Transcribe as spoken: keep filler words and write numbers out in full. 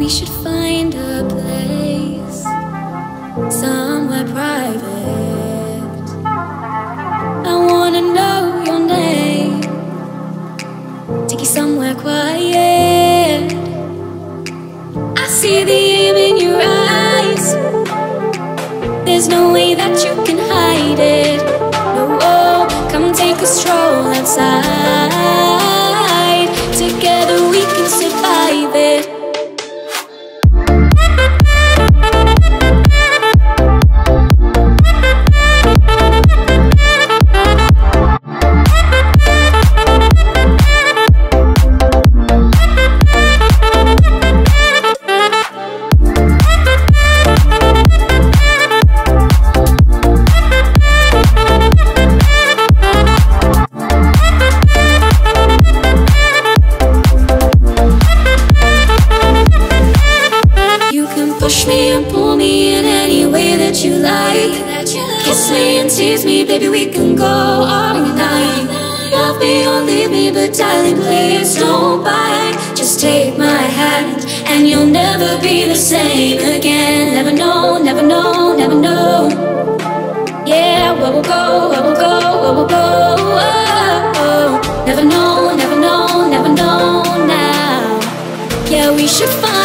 We should find a place somewhere private. I wanna know your name, take you somewhere quiet. I see the aim in your eyes, there's no way that you can hide it. No, oh, come take a stroll outside, together we can survive it. Push me and pull me in any way that you like. Kiss me and tease me, baby, we can go all night. Love me or leave me, but darling, please don't bite. Just take my hand and you'll never be the same again. Never know, never know, never know. Yeah, where we'll go, where we'll go, where we'll go. Oh, oh. Never know, never know, never know now. Yeah, we should find